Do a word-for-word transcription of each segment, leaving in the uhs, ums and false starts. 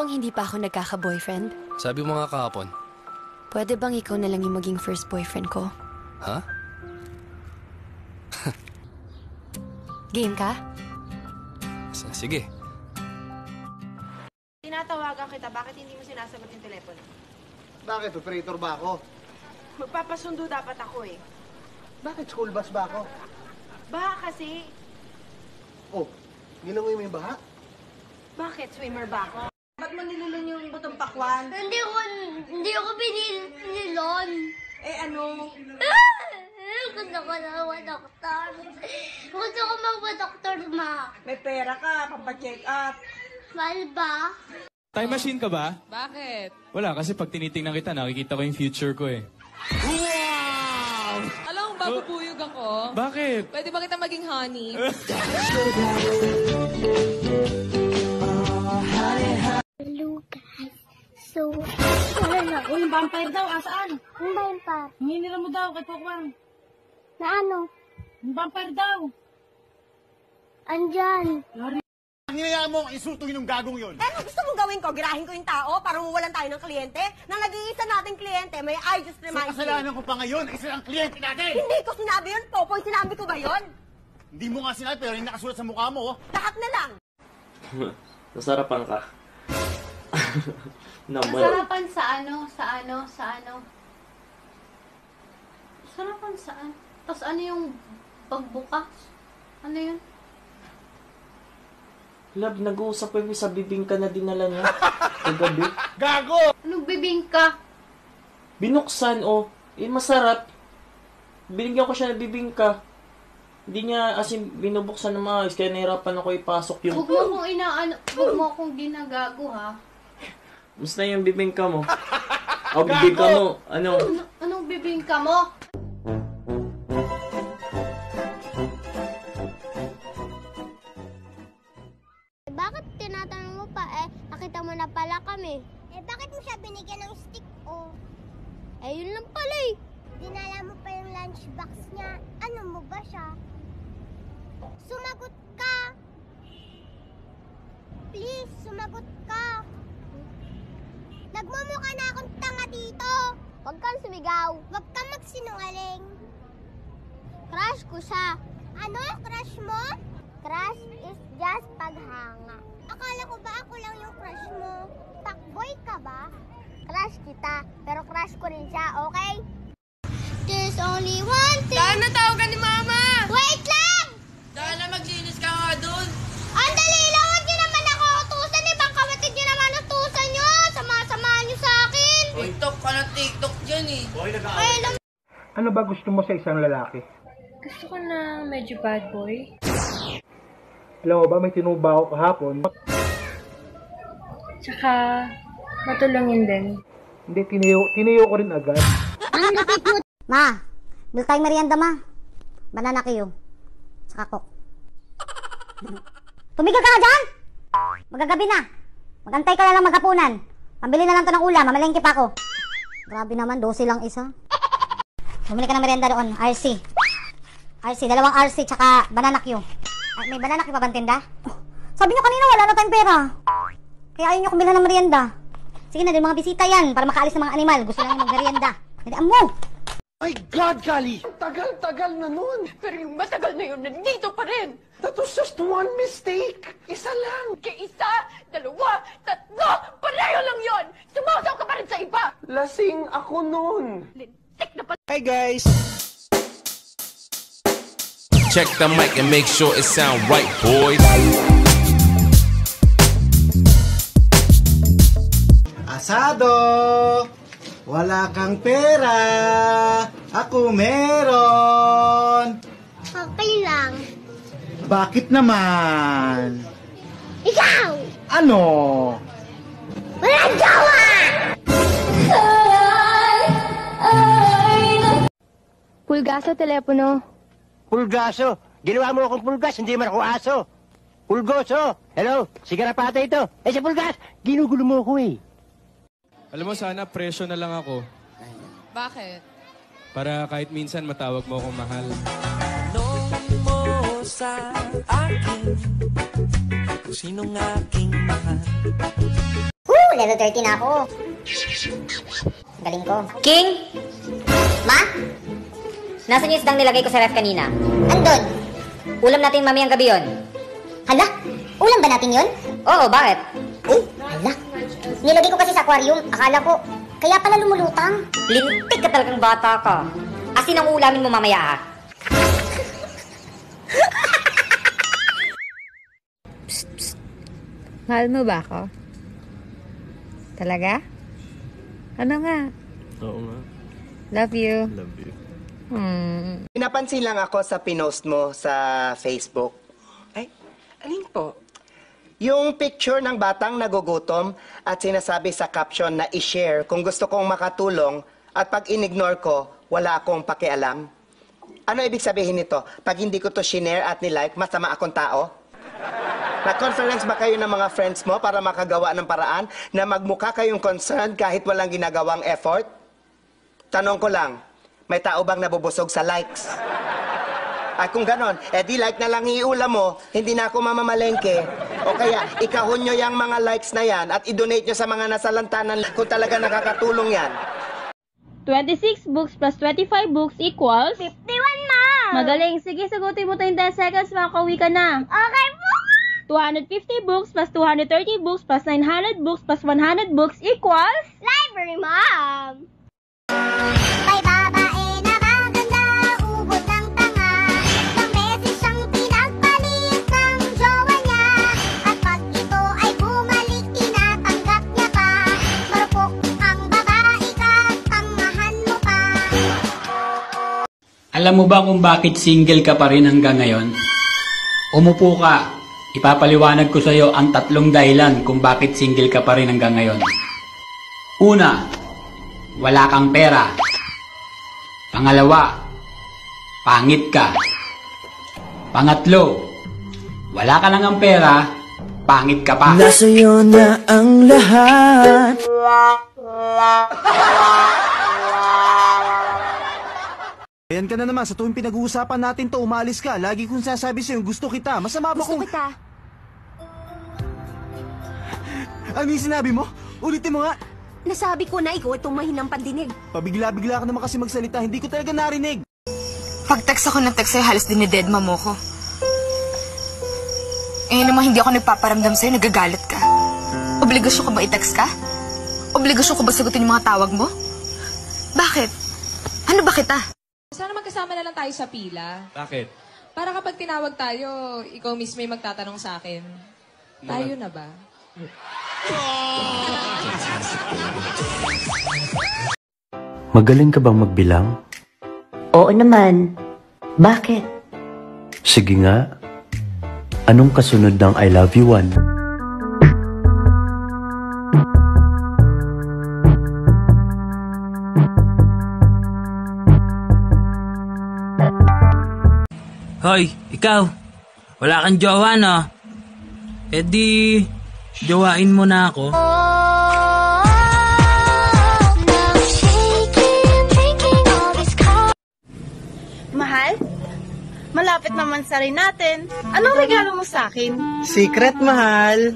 bang hindi pa ako nagkaka-boyfriend? Sabi mo nga kahapon. Pwede bang ikaw na lang yung maging first boyfriend ko? Ha? Game ka? S- Sige. Tinatawagan kita, bakit hindi mo sinasagot yung telepono? Bakit? Operator ba ako? Magpapasundo dapat ako eh. Bakit? School bus ba ako? Baha kasi. Oh, nilangoy mo yung baha? Bakit? Swimmer ba ako? Ba't mo nilulun yung butong pakwan? Hindi ko, hindi ako binilon. Eh ano? Gusto ko na mag-doktor. Gusto ko mag-doktor, ma. May pera ka, pampacheck up. Mahal ba? Time machine ka ba? Bakit? Wala, kasi pag tinitingnan kita, nakikita ko yung future ko eh. Wow! Alam mo, babubuyog ako. Bakit? Pwede ba kita maging honey? Hello, guys. So, wala na. Uy, yung vampire daw, asaan? Yung vampire. Hinira mo daw, kay Pokwang. Na ano? Yung vampire daw. Andyan. Hinayaan mo ang insultuhin ng gagong yun. Eh, ano gusto mong gawin ko? Girahin ko yung tao para mawalan tayo ng kliyente? Nang nag-iisa nating kliyente, may I just So, remind you. kasalanan ko pa ngayon, isa ang kliyente natin! Hindi ko sinabi yun, Popoy. Sinabi ko ba yun? Hindi mo nga sinabi, pero yung nakasulat sa mukha mo, oh. Lahat na lang. Nasarapan ka. Naman. Sarapan sa ano, sa ano, sa ano. Sarapan saan? Tapos ano yung pagbukas? Ano yun? Love, nag-uusap kami sa bibingka na dinala niya. Kagabi. Gago! Anong bibingka? Binuksan, oh. Eh, masarap. Binigyan ko siya ng bibingka. Hindi niya, as in, binubuksan ng maayos. Kaya nahirapan ako ipasok yung... Huwag mo akong inaano, huwag mo akong ginagago, ha? Musta yung bibingka mo? O, bibingka mo. Ano? Ano, anong bibingka mo? Bakit tinatanong mo pa eh? Nakita mo na pala kami. Eh, bakit mo siya binigyan ng stick o? Eh, yun lang pala eh. Dinala mo pa yung lunchbox niya. Ano mo ba siya? Sumagot ka! Please, sumagot ka! Nagmumukha na akong tanga dito! Huwag kang sumigaw! Huwag kang magsinungaling! Crush ko siya! Ano? Crush mo? Crush is just paghanga. Akala ko ba ako lang yung crush mo? Fuckboy ka ba? Crush kita, pero crush ko rin siya, okay? There's only one thing... Dahil natawagan ni Mama! Wait lang! Dahil na maglinis ka nga dun! Ang dali lang! Huwag niyo naman ako utusan! Ibang kapatid niyo naman utusan niyo! Sama-samahan niyo sa akin! TikTok ka na TikTok dyan eh! Ay, alam... Ano ba gusto mo sa isang lalaki? Gusto ko na medyo bad boy. Alam mo ba, may tinuba ako kahapon. Tsaka, matulungin din. Hindi, tiniyo, tiniyo ko rin agad. Ang lapit mo! Ma! Bil tayong merienda, ma. Banana kayo. Saka coke. Tumigil ka na dyan! Magagabi na. Magantay ka na lang maghapunan. Pambili na lang to ng ulam. Mamalengke pa ako. Grabe naman, dose lang isa. Bumili ka ng merienda doon. R C. R C, dalawang R C, tsaka banana Q. Ay, may banana Q pa bang tinda? Oh, sabi niyo kanina wala na tayong pera. Kaya ayaw niyo kumbilhan ng merienda. Sige na, din mga bisita yan para makaalis ng mga animal. Gusto lang yung mag-merienda. Hindi, amo! My God, Kali! Tagal-tagal na nun! Pero yung matagal na yun, nandito pa rin! That was just one mistake! Isa lang! Kaya isa, dalawa, tatlo, pareho lang yun! Sumasaw ka pa rin sa iba! Lasing ako nun! Lintik na pa... Hi guys! Check the mic and make sure it sound right, boys. Asado! Wala kang pera! Ako meron! Okay lang. Bakit naman? Ikaw! Ano? Walang jowa! Pulgaso, telepono. Pulgaso. Ginawa mo akong pulgas, hindi man ako aso. Pulgoso. Hello, sigarapata ito. Eh, si Pulgas, ginugulo mo ako eh. Alam mo, sana presyo na lang ako. Bakit? Para kahit minsan matawag mo akong mahal. Tanong mo sa akin kung sinong aking mahal. Woo! level thirty na ako. Galing ko. King? Ma? Nasaan yung isdang nilagay ko sa ref kanina? Andun. Ulam natin mamayang gabi yun. Hala? Ulam ba natin yun? Oo, bakit? Oh, hala. Nilagay ko kasi sa aquarium. Akala ko, kaya pala lumulutang. Lintik ka talagang bata ka. Asin ang ulamin mo mamaya ah. Psst, psst. Mahal mo ba ako? Talaga? Ano nga? Oo nga. Love you. Love you. Hmm. Pinapansin lang ako sa pinost mo sa Facebook. Ay, alin po? Yung picture ng batang nagugutom at sinasabi sa caption na i-share kung gusto kong makatulong at pag in-ignore ko, wala akong pakialam. Ano ibig sabihin nito? Pag hindi ko to shinare at nilike, masama akong tao? Nag-conference ba kayo ng mga friends mo para makagawa ng paraan na magmukha kayong concerned kahit walang ginagawang effort? Tanong ko lang, may tao bang nabubusog sa likes? At kung ganon, eh di like na lang iulam mo, hindi na ako mamamalengke. O kaya, ikahon nyo yung mga likes na yan at i-donate nyo sa mga nasalantanan kung talaga nakakatulong yan. twenty-six books plus twenty-five books equals? fifty-one, Mom! Magaling. Sige, sagutin mo tayong ten seconds, makakauwi ka na. Okay po! two hundred fifty books plus two hundred thirty books plus nine hundred books plus one hundred books equals? Library, Mom! May babae na maganda, ubod ng tanga. Isang beses siyang pinagpalit ng jowa niya. At pag ito ay bumalik, tinatanggap niya pa. Marupok ang babae ka, tangahan mo pa. Alam mo ba kung bakit single ka pa rin hanggang ngayon? Umupo ka. Ipapaliwanag ko sa iyo ang tatlong dahilan kung bakit single ka pa rin hanggang ngayon. Una, wala kang pera. Pangalawa, pangit ka. Pangatlo, wala ka nang ang pera, pangit ka pa. Nasa iyo na ang lahat. Ayan ka na naman, sa tuwing pinag-uusapan natin to, umalis ka. Lagi kong sasabi sa'yo, gusto kita. Masama ba kung... Gusto kita. Ano yung sinabi mo? Ulitin mo nga. Nasabi ko na ikaw itong mahinang pandinig. Pabigla-bigla ka naman kasi magsalita, hindi ko talaga narinig. Pag text ako ng text sa'yo, halos dinidedma mo ko. Eh naman hindi ako nagpaparamdam sa'yo, nagagalit ka. Obligasyon ka ba i-text ka? Obligasyon ko ba sagutin yung mga tawag mo? Bakit? Ano ba kita? Sana magkasama na lang tayo sa pila. Bakit? Para kapag tinawag tayo, ikaw mismo yung magtatanong sa akin. Tayo na ba? Magaling ka bang magbilang? Oo naman. Bakit? Sige nga. Anong kasunod ng I love you one? Hoy, ikaw. Wala kang jowa, no? E di, jowain mo na ako. Mahal? Malapit naman sa rin natin. Anong regalo mo sa akin? Secret, mahal.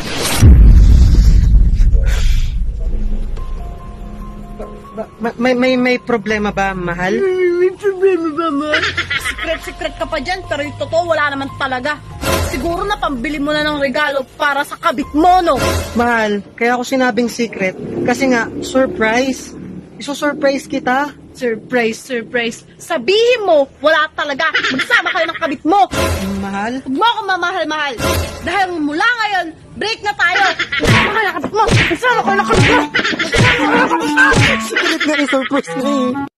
Ba- may, may, may problema ba, mahal? May problema ba, mahal? Secret-secret ka pa dyan, pero yung totoo wala naman talaga. Siguro na pambili mo na ng regalo para sa kabit mo, no? Mahal, kaya ako sinabing secret. Kasi nga, surprise. Iso-surprise kita. Surprise, surprise. Sabihin mo, wala talaga. Magsama kayo ng kabit mo. Mahal? Huwag mo akong mamahal-mahal. Dahil mula ngayon, break na tayo. Magsama kayo ng kabit mo. Magsama kayo ng kabit mo. Magsama kayo ng kabit mo. Secret na rin, surprise na eh.